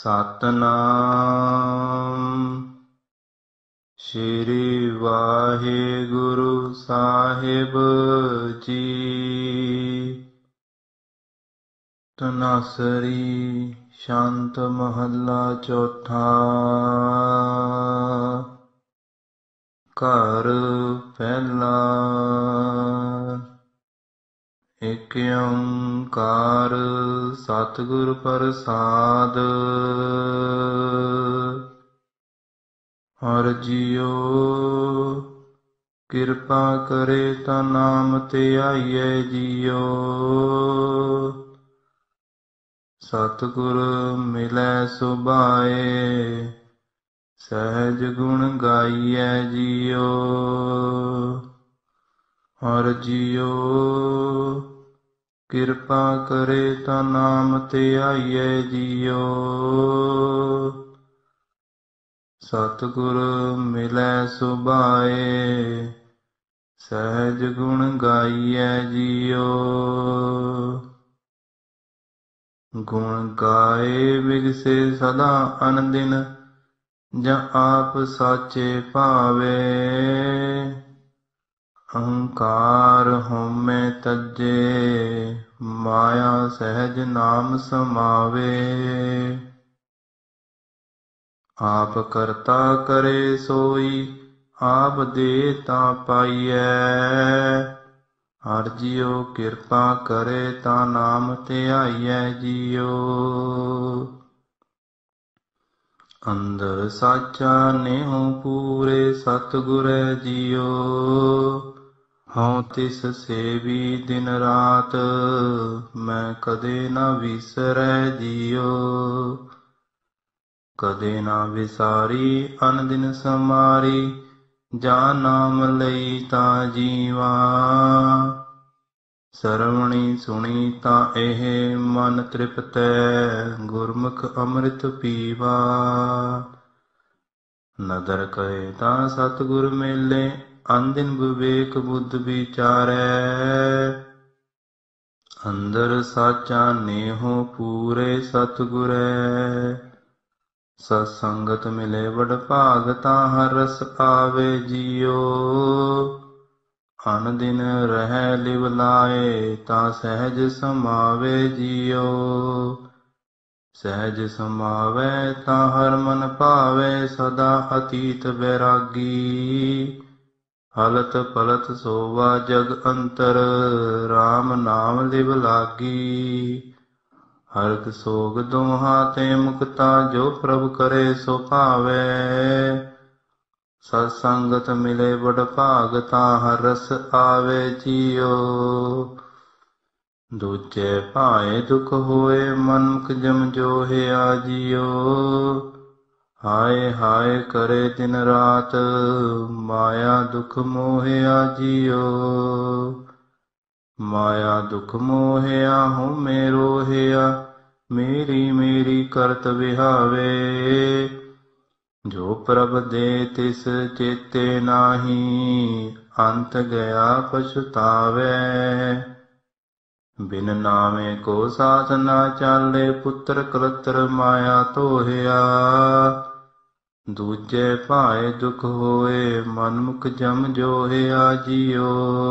सतनाम श्री वाहिगुरु साहिब जी। तनासरी शांत महला चौथा। घर पहला। एक ओंकार सतगुर प्रसाद। हर जियो किरपा करे ता नाम ते आइए जियो। सतगुर मिलै सुभाए सहज गुण गाइए जियो। हर जियो किरपा करे ता नाम ते आइए जियो। सतगुर मिलै सुभाए सहज गुण गाइए जियो। गुण गाए बिगसे सदा अनदिन जा आप साचे भावे। अहंकार होमे तजे माया सहज नाम समावे। आप करता करे सोई आप दे ता पाइए। हर जियो किरपा करे ता नाम ते आइए जियो। अंदर साचा नेहो पूरे सतगुरै जियो। हूँ तिस सेवी दिन रात मैं कदे न विसरै जियो। कदे ना विसारी अन दिन समारी जा नाम लई ता जीवा। सरवणी सुनी ता एह मन तृप्तै गुरमुख अमृत पीवा। नदर कहे ता सतगुर मेले अनदिन विवेक बुद्ध विचारै। अंदर साचा नेहो पूरे सतगुरै। सत्संगत मिले बड़ भाग ता हर रस आवे जियो। अन दिन रह लिव लाए ता सहज समावे जियो। सहज समावे ता हर मन भावे सदा अतीत बैरागी। हलत पलत सोवा जग अंतर राम नाम लिव लागी। हरक सोग दोहा ते मुक्ता जो प्रभ करे सो भावे। सत्संगत मिले बड़ भाग ता हर रस आवे जियो। दूजे भाए दुख होए मनुख जम जोहिया जियो। हाय हाय करे दिन रात माया दुख मोहिया जियो। माया दुख मोहिया हूँ मेरो हिया मेरी मेरी करत विहावे। जो प्रभ दे तिस चेते नाही अंत गया पछुतावे। बिन नामे को साथ ना चाले पुत्र कलत्र माया तोहिया। दूजे भाए दुख होए मनमुख जम जोहिया जियो।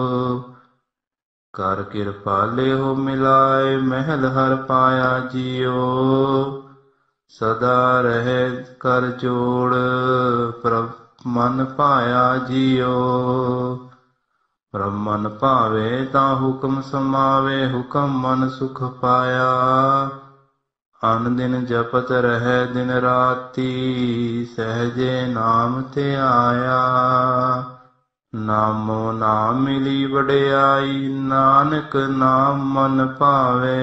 कर कृपाले हो मिलाए महल हर पाया जियो। सदा रहे कर जोड़ प्रभ मन पाया जियो। ब्रह्मन भावे ता हुक्म समावे हुक्म मन सुख पाया। अन दिन जपत रहे दिन राती सहजे नाम ते आया। नामो नाम मिली वडियाई नानक नाम मन भावे।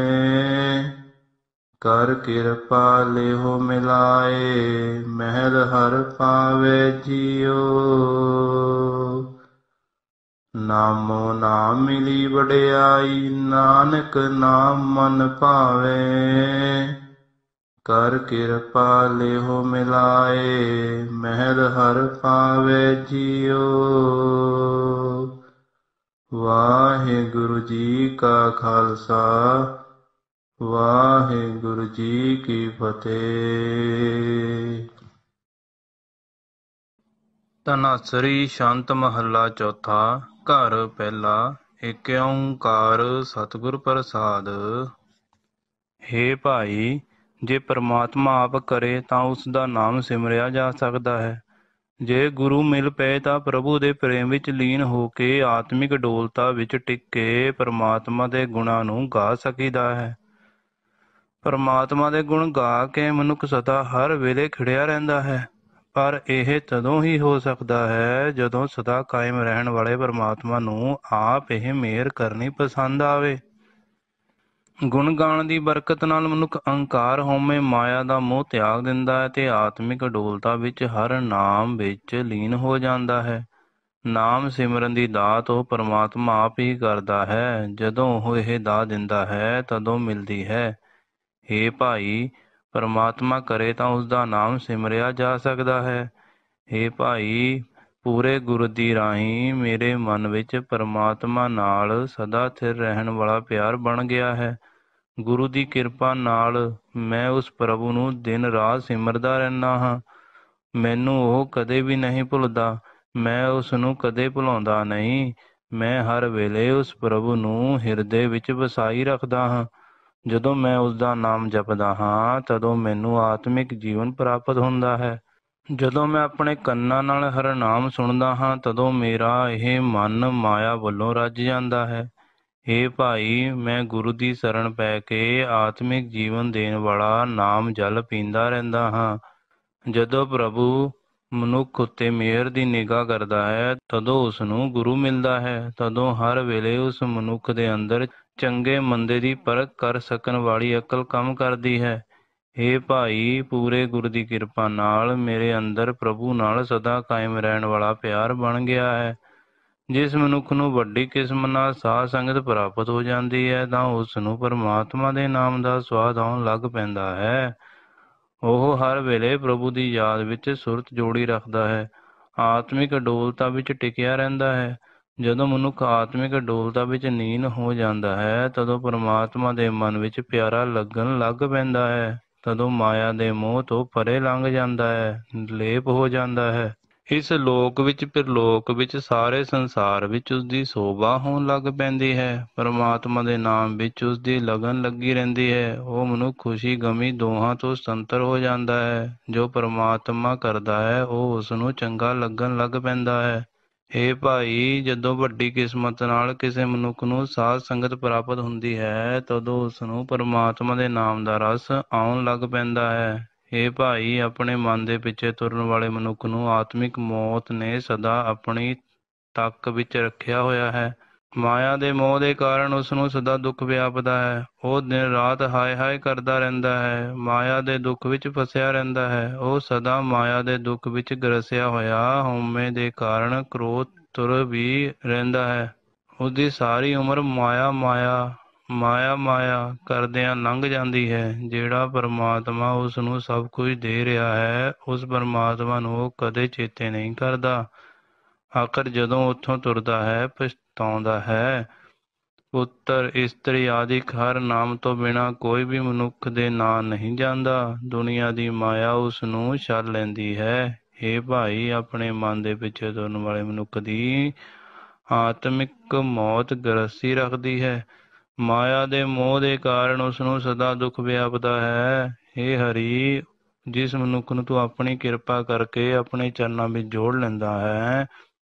कर कृपा लेहो मिलाए महल हर पावे जियो। नामो नाम मिली वडियाई नानक नाम मन भावे। कर कृपा लेहो मिलाए महल हर पावे जियो। वाहिगुरु जी का खालसा ਵਾਹਿਗੁਰੂ ਜੀ ਕੀ ਫਤਿਹ। ਧਨਾਸਰੀ ਸ਼ੰਤ ਮਹੱਲਾ ਚੌਥਾ। ਘਰ ਪਹਿਲਾ। ਏਕ ਓੰਕਾਰ ਸਤਿਗੁਰ ਪ੍ਰਸਾਦ। ਹੇ ਭਾਈ, ਜੇ ਪ੍ਰਮਾਤਮਾ ਆਪ ਕਰੇ ਤਾਂ ਉਸ ਦਾ ਨਾਮ ਸਿਮਰਿਆ ਜਾ ਸਕਦਾ ਹੈ। ਜੇ ਗੁਰੂ ਮਿਲ ਪਏ ਤਾਂ ਪ੍ਰਭੂ ਦੇ ਪ੍ਰੇਮ ਵਿੱਚ ਲੀਨ ਹੋ ਕੇ ਆਤਮਿਕ ਡੋਲਤਾ ਵਿੱਚ ਟਿਕ ਕੇ ਪ੍ਰਮਾਤਮਾ ਦੇ ਗੁਣਾਂ ਨੂੰ ਗਾ ਸਕੀਦਾ ਹੈ। ਪਰਮਾਤਮਾ ਦੇ ਗੁਣ ਗਾ ਕੇ ਮਨੁੱਖ ਸਦਾ ਹਰ ਵੇਲੇ ਖਿੜਿਆ ਰਹਿੰਦਾ ਹੈ, ਪਰ ਇਹ ਤਦੋਂ ਹੀ ਹੋ ਸਕਦਾ ਹੈ ਜਦੋਂ ਸਦਾ ਕਾਇਮ ਰਹਿਣ ਵਾਲੇ ਪਰਮਾਤਮਾ ਨੂੰ ਆਪ ਇਹ ਮਿਹਰ ਕਰਨੀ ਪਸੰਦ ਆਵੇ। ਗੁਣ ਗਾਣ ਦੀ ਬਰਕਤ ਨਾਲ ਮਨੁੱਖ ਅਹੰਕਾਰ, ਹਉਮੈ, ਮਾਇਆ ਦਾ ਮੋਹ ਤਿਆਗ ਦਿੰਦਾ ਹੈ ਤੇ ਆਤਮਿਕ ਅਡੋਲਤਾ ਵਿੱਚ ਹਰ ਨਾਮ ਵਿੱਚ ਲੀਨ ਹੋ ਜਾਂਦਾ ਹੈ। ਨਾਮ ਸਿਮਰਨ ਦੀ ਦਾਤ ਉਹ ਪਰਮਾਤਮਾ ਆਪ ਹੀ ਕਰਦਾ ਹੈ। ਜਦੋਂ ਉਹ ਇਹ ਦਾਤ ਦਿੰਦਾ ਹੈ ਤਦੋਂ ਮਿਲਦੀ ਹੈ। ਹੇ ਭਾਈ, ਪਰਮਾਤਮਾ ਕਰੇ ਤਾਂ ਉਸ ਦਾ ਨਾਮ ਸਿਮਰਿਆ ਜਾ ਸਕਦਾ ਹੈ। ਹੇ ਭਾਈ, ਪੂਰੇ ਗੁਰੂ ਦੀ ਰਾਹੀਂ ਮੇਰੇ ਮਨ ਵਿੱਚ ਪਰਮਾਤਮਾ ਨਾਲ ਸਦਾ ਸਥਿਰ ਰਹਿਣ ਵਾਲਾ ਪਿਆਰ ਬਣ ਗਿਆ ਹੈ। ਗੁਰੂ ਦੀ ਕਿਰਪਾ ਨਾਲ ਮੈਂ ਉਸ ਪ੍ਰਭੂ ਨੂੰ ਦਿਨ ਰਾਤ ਸਿਮਰਦਾ ਰਹਿੰਦਾ ਹਾਂ। ਮੈਨੂੰ ਉਹ ਕਦੇ ਵੀ ਨਹੀਂ ਭੁੱਲਦਾ, ਮੈਂ ਉਸ ਨੂੰ ਕਦੇ ਭੁਲਾਉਂਦਾ ਨਹੀਂ। ਮੈਂ ਹਰ ਵੇਲੇ ਉਸ ਪ੍ਰਭੂ ਨੂੰ ਹਿਰਦੇ ਵਿੱਚ ਵਸਾਈ ਰੱਖਦਾ ਹਾਂ। ਜਦੋਂ ਮੈਂ ਉਸ ਦਾ ਨਾਮ ਜਪਦਾ ਹਾਂ ਤਦੋਂ ਮੈਨੂੰ ਆਤਮਿਕ ਜੀਵਨ ਪ੍ਰਾਪਤ ਹੁੰਦਾ ਹੈ। ਜਦੋਂ ਮੈਂ ਆਪਣੇ ਕੰਨਾਂ ਨਾਲ ਹਰ ਨਾਮ ਸੁਣਦਾ ਹਾਂ ਤਦੋਂ ਮੇਰਾ ਇਹ ਮਨ ਮਾਇਆ ਵੱਲੋਂ ਰੱਜ ਜਾਂਦਾ ਹੈ। ਹੇ ਭਾਈ, ਮੈਂ ਗੁਰੂ ਦੀ ਸ਼ਰਨ ਪੈ ਕੇ ਆਤਮਿਕ ਜੀਵਨ ਦੇਣ ਵਾਲਾ ਨਾਮ ਜਲ ਪੀਂਦਾ ਰਹਿੰਦਾ ਹਾਂ। ਜਦੋਂ ਪ੍ਰਭੂ ਮਨੁੱਖ ਉੱਤੇ ਮਿਹਰ ਦੀ ਨਿਗਾਹ ਕਰਦਾ ਹੈ ਤਦੋਂ ਉਸ ਨੂੰ ਗੁਰੂ ਮਿਲਦਾ ਹੈ। ਤਦੋਂ ਹਰ ਵੇਲੇ ਉਸ ਮਨੁੱਖ ਦੇ ਅੰਦਰ ਚੰਗੇ ਮੰਦੇ ਦੀ ਪਰਖ ਕਰ ਸਕਣ ਵਾਲੀ ਅਕਲ ਕੰਮ ਕਰਦੀ ਹੈ। ਹੇ ਭਾਈ, ਪੂਰੇ ਗੁਰੂ ਦੀ ਕਿਰਪਾ ਨਾਲ ਮੇਰੇ ਅੰਦਰ ਪ੍ਰਭੂ ਨਾਲ ਸਦਾ ਕਾਇਮ ਰਹਿਣ ਵਾਲਾ ਪਿਆਰ ਬਣ ਗਿਆ ਹੈ। ਜਿਸ ਮਨੁੱਖ ਨੂੰ ਵੱਡੀ ਕਿਸਮ ਨਾਲ ਸਾਧ ਸੰਗਤ ਪ੍ਰਾਪਤ ਹੋ ਜਾਂਦੀ ਹੈ ਤਾਂ ਉਸ ਨੂੰ ਪਰਮਾਤਮਾ ਦੇ ਨਾਮ ਦਾ ਸਵਾਦ ਆਉਣ ਲੱਗ ਪੈਂਦਾ ਹੈ। ਉਹ ਹਰ ਵੇਲੇ ਪ੍ਰਭੂ ਦੀ ਯਾਦ ਵਿੱਚ ਸੁਰਤ ਜੋੜੀ ਰੱਖਦਾ ਹੈ, ਆਤਮਿਕ ਅਡੋਲਤਾ ਵਿੱਚ ਟਿਕਿਆ ਰਹਿੰਦਾ ਹੈ। ਜਦੋਂ ਮਨੁੱਖ ਆਤਮਿਕ ਅਡੋਲਤਾ ਵਿੱਚ ਲੀਨ ਹੋ ਜਾਂਦਾ ਹੈ ਤਦੋਂ ਪਰਮਾਤਮਾ ਦੇ ਮਨ ਵਿੱਚ ਪਿਆਰਾ ਲੱਗਣ ਲੱਗ ਪੈਂਦਾ ਹੈ। ਤਦੋਂ ਮਾਇਆ ਦੇ ਮੋਹ ਤੋਂ ਪਰੇ ਲੰਘ ਜਾਂਦਾ ਹੈ, ਲੇਪ ਹੋ ਜਾਂਦਾ ਹੈ। ਇਸ ਲੋਕ ਵਿੱਚ ਪ੍ਰਲੋਕ ਵਿੱਚ ਸਾਰੇ ਸੰਸਾਰ ਵਿੱਚ ਉਸ ਦੀ ਸੋਭਾ ਹੋਣ ਲੱਗ ਪੈਂਦੀ ਹੈ। ਪਰਮਾਤਮਾ ਦੇ ਨਾਮ ਵਿੱਚ ਉਸ ਦੀ ਲਗਨ ਲੱਗੀ ਰਹਿੰਦੀ ਹੈ। ਉਹ ਮਨੁੱਖ ਖੁਸ਼ੀ ਗਮੀ ਦੋਹਾਂ ਤੋਂ ਸੁਤੰਤਰ ਹੋ ਜਾਂਦਾ ਹੈ। ਜੋ ਪਰਮਾਤਮਾ ਕਰਦਾ ਹੈ ਉਹ ਉਸ ਨੂੰ ਚੰਗਾ ਲੱਗਣ ਲੱਗ ਪੈਂਦਾ ਹੈ। ਹੇ ਭਾਈ, ਜਦੋਂ ਵੱਡੀ ਕਿਸਮਤ ਨਾਲ ਕਿਸੇ ਮਨੁੱਖ ਨੂੰ ਸਾਧ ਸੰਗਤ ਪ੍ਰਾਪਤ ਹੁੰਦੀ ਹੈ ਤਦੋਂ ਉਸ ਨੂੰ ਪਰਮਾਤਮਾ ਦੇ ਨਾਮ ਦਾ ਰਸ ਆਉਣ ਲੱਗ ਪੈਂਦਾ ਹੈ। ਹੇ ਭਾਈ, ਆਪਣੇ ਮਨ ਦੇ ਪਿੱਛੇ ਤੁਰਨ ਵਾਲੇ ਮਨੁੱਖ ਨੂੰ ਆਤਮਿਕ ਮੌਤ ਨੇ ਸਦਾ ਆਪਣੀ ਤੱਕ ਵਿੱਚ ਰੱਖਿਆ ਹੋਇਆ ਹੈ। ਮਾਇਆ ਦੇ ਮੋਹ ਦੇ ਕਾਰਨ ਉਸ ਨੂੰ ਸਦਾ ਦੁੱਖ ਵਿਆਪਦਾ ਹੈ। ਉਹ ਦਿਨ ਰਾਤ ਹਾਏ ਹਾਏ ਕਰਦਾ ਰਹਿੰਦਾ ਹੈ, ਮਾਇਆ ਦੇ ਦੁੱਖ ਵਿੱਚ ਫਸਿਆ ਰਹਿੰਦਾ ਹੈ। ਉਹ ਸਦਾ ਮਾਇਆ ਦੇ ਦੁੱਖ ਵਿੱਚ ਗਰਸਿਆ ਹੋਇਆ ਹਉਮੈ ਦੇ ਕਾਰਨ ਕ੍ਰੋਧ ਤੁਰ ਵੀ ਰਹਿੰਦਾ ਹੈ। ਉਹਦੀ ਸਾਰੀ ਉਮਰ ਮਾਇਆ ਮਾਇਆ ਮਾਇਆ ਮਾਇਆ ਕਰਦਿਆਂ ਲੰਘ ਜਾਂਦੀ ਹੈ। ਜਿਹੜਾ ਪਰਮਾਤਮਾ ਉਸ ਨੂੰ ਸਭ ਕੁਝ ਦੇ ਰਿਹਾ ਹੈ ਉਸ ਪਰਮਾਤਮਾ ਨੂੰ ਉਹ ਕਦੇ ਚੇਤੇ ਨਹੀਂ ਕਰਦਾ। ਆਖਰ ਜਦੋਂ ਉੱਥੋਂ ਤੁਰਦਾ ਹੈ ਪਛਤਾਉਂਦਾ ਹੈ। ਪੁੱਤਰ, ਇਸਤਰੀ ਆਦਿ ਹਰ ਨਾਮ ਤੋਂ ਬਿਨਾਂ ਕੋਈ ਵੀ ਮਨੁੱਖ ਦੇ ਨਾਂ ਨਹੀਂ ਜਾਂਦਾ। ਦੁਨੀਆ ਦੀ ਮਾਇਆ ਉਸ ਨੂੰ ਛਲ ਲੈਂਦੀ ਹੈ। ਹੇ ਭਾਈ, ਆਪਣੇ ਮਨ ਦੇ ਪਿੱਛੇ ਤੁਰਨ ਵਾਲੇ ਮਨੁੱਖ ਦੀ ਆਤਮਿਕ ਮੌਤ ਗਰਸੀ ਰੱਖਦੀ ਹੈ। ਮਾਇਆ ਦੇ ਮੋਹ ਦੇ ਕਾਰਨ ਉਸ ਨੂੰ ਸਦਾ ਦੁੱਖ ਵਿਆਪਦਾ ਹੈ। ਹੇ ਹਰੀ, ਜਿਸ ਮਨੁੱਖ ਨੂੰ ਤੂੰ ਆਪਣੀ ਕਿਰਪਾ ਕਰਕੇ ਆਪਣੇ ਚਰਨਾਂ ਵਿੱਚ ਜੋੜ ਲੈਂਦਾ ਹੈ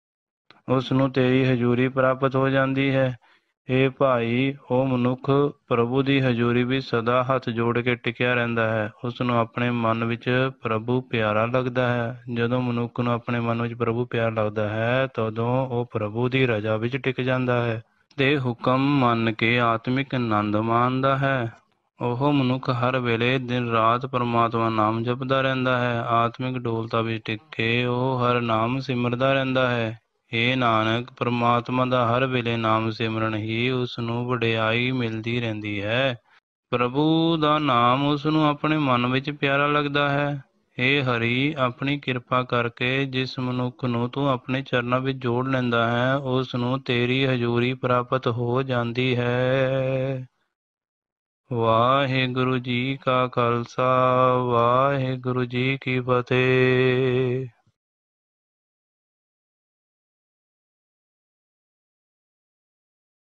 ਉਸ ਨੂੰ ਤੇਰੀ ਹਜ਼ੂਰੀ ਪ੍ਰਾਪਤ ਹੋ ਜਾਂਦੀ ਹੈ। ਹੇ ਭਾਈ, ਉਹ ਮਨੁੱਖ ਪ੍ਰਭੂ ਦੀ ਹਜ਼ੂਰੀ ਵਿੱਚ ਸਦਾ ਹੱਥ ਜੋੜ ਕੇ ਟਿਕਿਆ ਰਹਿੰਦਾ ਹੈ। ਉਸ ਨੂੰ ਆਪਣੇ ਮਨ ਵਿੱਚ ਪ੍ਰਭੂ ਪਿਆਰਾ ਲੱਗਦਾ ਹੈ। ਜਦੋਂ ਮਨੁੱਖ ਨੂੰ ਆਪਣੇ ਮਨ ਵਿੱਚ ਪ੍ਰਭੂ ਪਿਆਰਾ ਲੱਗਦਾ ਹੈ ਤਦੋਂ ਉਹ ਪ੍ਰਭੂ ਦੀ ਰਜ਼ਾ ਵਿੱਚ ਟਿਕ ਜਾਂਦਾ ਹੈ ਤੇ ਹੁਕਮ ਮੰਨ ਕੇ ਆਤਮਿਕ ਆਨੰਦ ਮਾਣਦਾ ਹੈ। ਉਹ ਮਨੁੱਖ ਹਰ ਵੇਲੇ ਦਿਨ ਰਾਤ ਪਰਮਾਤਮਾ ਨਾਮ ਜਪਦਾ ਰਹਿੰਦਾ ਹੈ। ਆਤਮਿਕ ਡੋਲਤਾ ਵਿੱਚ ਟਿਕ ਕੇ ਉਹ ਹਰ ਨਾਮ ਸਿਮਰਦਾ ਰਹਿੰਦਾ ਹੈ। ਹੇ ਨਾਨਕ, ਪਰਮਾਤਮਾ ਦਾ ਹਰ ਵੇਲੇ ਨਾਮ ਸਿਮਰਨ ਹੀ ਉਸ ਨੂੰ ਵਡਿਆਈ ਮਿਲਦੀ ਰਹਿੰਦੀ ਹੈ। ਪ੍ਰਭੂ ਦਾ ਨਾਮ ਉਸ ਨੂੰ ਆਪਣੇ ਮਨ ਵਿੱਚ ਪਿਆਰਾ ਲੱਗਦਾ ਹੈ। ਹੇ ਹਰੀ, ਆਪਣੀ ਕਿਰਪਾ ਕਰਕੇ ਜਿਸ ਮਨੁੱਖ ਨੂੰ ਤੂੰ ਆਪਣੇ ਚਰਨਾਂ ਵਿੱਚ ਜੋੜ ਲੈਂਦਾ ਹੈ ਉਸ ਨੂੰ ਤੇਰੀ ਹਜ਼ੂਰੀ ਪ੍ਰਾਪਤ ਹੋ ਜਾਂਦੀ ਹੈ। ਵਾਹਿਗੁਰੂ ਜੀ ਕਾ ਖਾਲਸਾ ਵਾਹਿਗੁਰੂ ਜੀ ਕੀ ਫਤਿਹ।